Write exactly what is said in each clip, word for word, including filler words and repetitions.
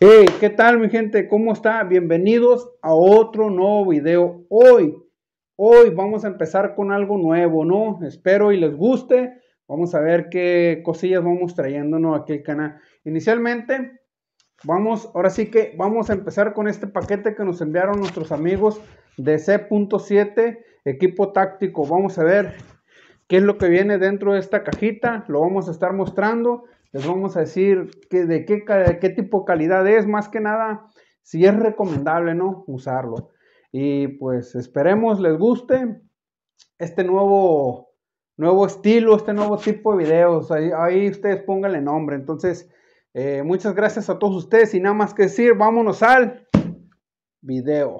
Hey, ¿qué tal mi gente? ¿Cómo está? Bienvenidos a otro nuevo video. Hoy, hoy vamos a empezar con algo nuevo, ¿no? Espero y les guste. Vamos a ver qué cosillas vamos trayéndonos aquí al canal. Inicialmente, vamos, ahora sí que vamos a empezar con este paquete que nos enviaron nuestros amigos de C punto siete, equipo táctico. Vamos a ver qué es lo que viene dentro de esta cajita. Lo vamos a estar mostrando. Les vamos a decir que de qué, de qué tipo de calidad es, más que nada, si es recomendable, ¿no? Usarlo. Y pues esperemos les guste este nuevo, nuevo estilo, este nuevo tipo de videos. Ahí, ahí ustedes pónganle nombre. Entonces, eh, muchas gracias a todos ustedes. Y nada más que decir, vámonos al video.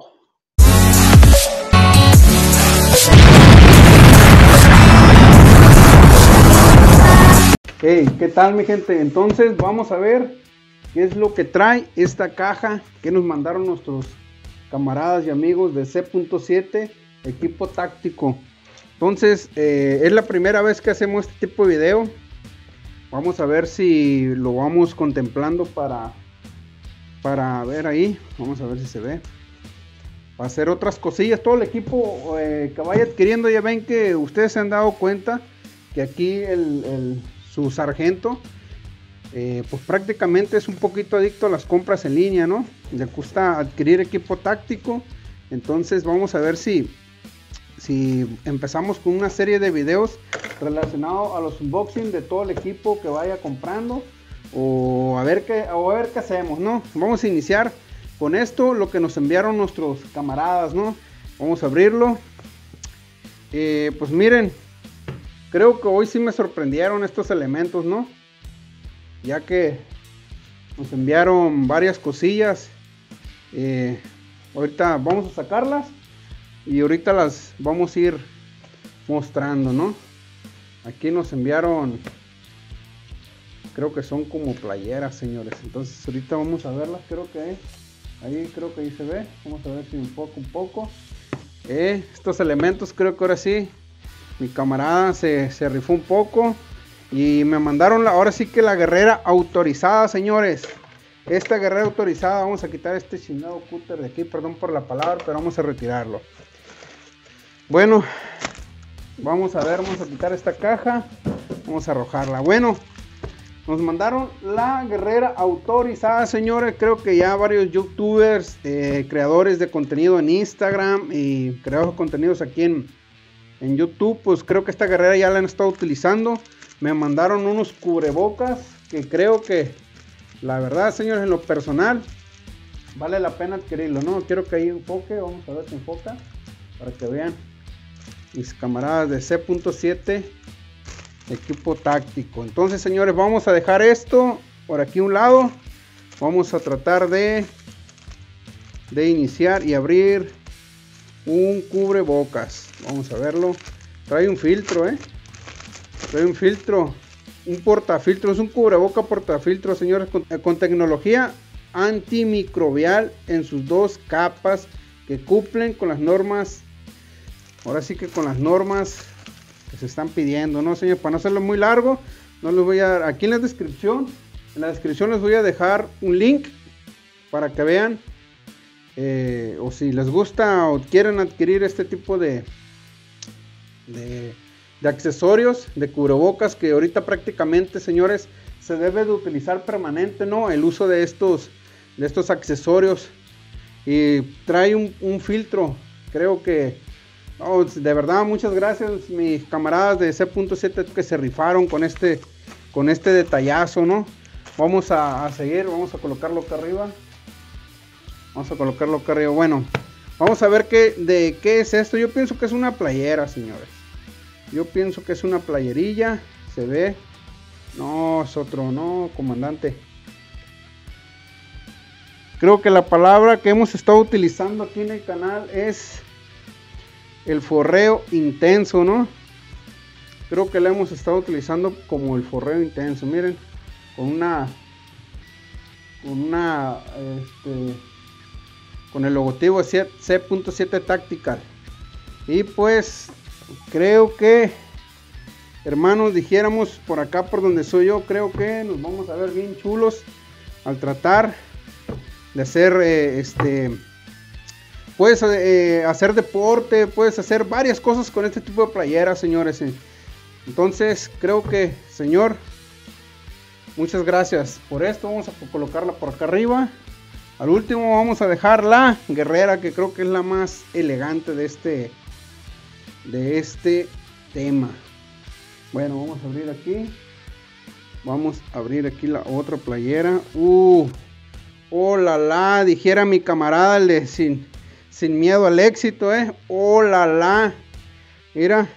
Hey, ¿qué tal mi gente? Entonces vamos a ver qué es lo que trae esta caja que nos mandaron nuestros camaradas y amigos de C punto siete, equipo táctico. Entonces eh, es la primera vez que hacemos este tipo de video. Vamos a ver si lo vamos contemplando para para ver ahí. Vamos a ver si se ve. Para hacer otras cosillas. Todo el equipo eh, que vaya adquiriendo, ya ven que ustedes se han dado cuenta que aquí el, el su sargento eh, pues prácticamente es un poquito adicto a las compras en línea, ¿no? Le gusta adquirir equipo táctico. Entonces vamos a ver si si empezamos con una serie de videos relacionados a los unboxing de todo el equipo que vaya comprando, o a ver qué o a ver qué hacemos, ¿no? Vamos a iniciar con esto, lo que nos enviaron nuestros camaradas, ¿no? Vamos a abrirlo. Eh, pues miren, creo que hoy sí me sorprendieron estos elementos, ¿no? Ya que nos enviaron varias cosillas. Eh, ahorita vamos a sacarlas y ahorita las vamos a ir mostrando, ¿no? Aquí nos enviaron, creo que son como playeras, señores. Entonces ahorita vamos a verlas, creo que ahí, creo que ahí se ve. Vamos a ver si enfoco un poco. Eh, estos elementos creo que ahora sí mi camarada se, se rifó un poco y me mandaron la, ahora sí que la guerrera autorizada, señores. Esta guerrera autorizada, vamos a quitar este chingado cúter de aquí, perdón por la palabra, pero vamos a retirarlo. Bueno, vamos a ver, vamos a quitar esta caja, vamos a arrojarla. Bueno, nos mandaron la guerrera autorizada, señores. Creo que ya varios youtubers, eh, creadores de contenido en Instagram y creadores de contenidos aquí en En YouTube, pues creo que esta guerrera ya la han estado utilizando. Me mandaron unos cubrebocas que creo que, la verdad, señores, en lo personal, vale la pena adquirirlo, ¿no? Quiero que ahí enfoque, vamos a ver si enfoca, para que vean mis camaradas de C punto siete, equipo táctico. Entonces, señores, vamos a dejar esto por aquí a un lado. Vamos a tratar de, de iniciar y abrir un cubrebocas. Vamos a verlo. Trae un filtro, eh. Trae un filtro. Un portafiltro. Es un cubreboca portafiltro, señores. Con, con tecnología antimicrobial en sus dos capas. Que cumplen con las normas. Ahora sí que con las normas que se están pidiendo, ¿no, señores? Para no hacerlo muy largo. No les voy a dar. Aquí en la descripción. En la descripción les voy a dejar un link. Para que vean. Eh, o si les gusta o quieren adquirir este tipo de, de, de accesorios, de cubrebocas, que ahorita prácticamente, señores, se debe de utilizar permanente, ¿no? El uso de estos, de estos accesorios. Y trae un, un filtro, creo que, oh, de verdad, muchas gracias mis camaradas de C punto siete que se rifaron con este, con este detallazo, ¿no? Vamos a, a seguir, vamos a colocarlo acá arriba. Vamos a colocarlo acá arriba. Bueno, vamos a ver qué, de qué es esto. Yo pienso que es una playera, señores. Yo pienso que es una playerilla. Se ve. No, es otro, no, comandante. Creo que la palabra que hemos estado utilizando aquí en el canal es el forreo intenso, ¿no? Creo que la hemos estado utilizando como el forreo intenso. Miren, con una... Con una... Este... con el logotipo C punto siete Tactical. Y pues creo que, hermanos, dijéramos por acá por donde soy yo, creo que nos vamos a ver bien chulos al tratar de hacer, eh, este, puedes eh, hacer deporte, puedes hacer varias cosas con este tipo de playeras, señores. Entonces, creo que, señor, muchas gracias por esto. Vamos a colocarla por acá arriba. Al último vamos a dejar la guerrera, que creo que es la más elegante de este, de este tema. Bueno, vamos a abrir aquí. Vamos a abrir aquí la otra playera. Uh, oh la la, dijera mi camarada el de sin, sin miedo al éxito, eh. Oh la la. Mira.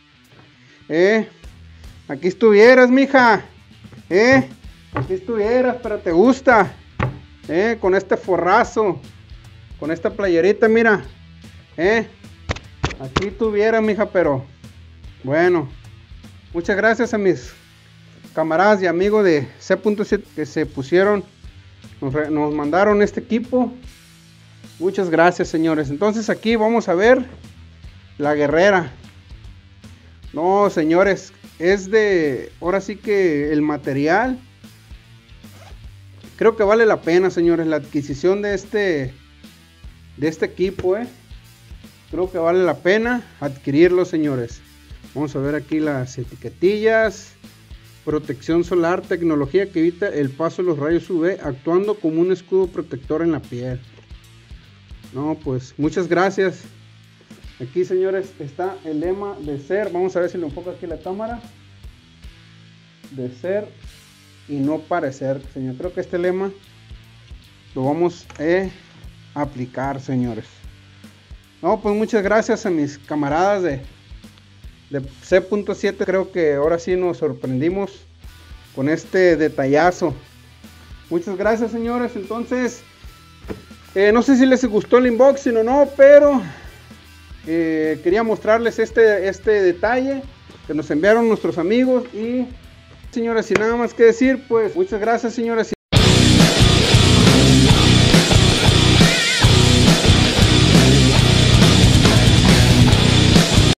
Eh. Aquí estuvieras, mija. Eh. Aquí estuvieras, pero te gusta. Eh. Con este forrazo. Con esta playerita, mira. Eh. Aquí estuvieras, mija, pero. Bueno. Muchas gracias a mis camaradas y amigos de C punto siete que se pusieron, nos, nos mandaron este equipo. Muchas gracias, señores. Entonces aquí vamos a ver la guerrera. No, señores, es de, ahora sí que el material, creo que vale la pena, señores, la adquisición de este, de este equipo, eh. Creo que vale la pena adquirirlo, señores. Vamos a ver aquí las etiquetillas. Protección solar, tecnología que evita el paso de los rayos U V, actuando como un escudo protector en la piel. No, pues muchas gracias. Aquí, señores, está el lema de ser. Vamos a ver si le enfoca aquí la cámara. De ser y no parecer, señor. Creo que este lema lo vamos a aplicar, señores. No, pues muchas gracias a mis camaradas de de C punto siete. Creo que ahora sí nos sorprendimos con este detallazo. Muchas gracias, señores. Entonces, eh, no sé si les gustó el unboxing o no, pero eh, quería mostrarles este, este detalle que nos enviaron nuestros amigos. Y, señores, sin nada más que decir, pues muchas gracias, señores.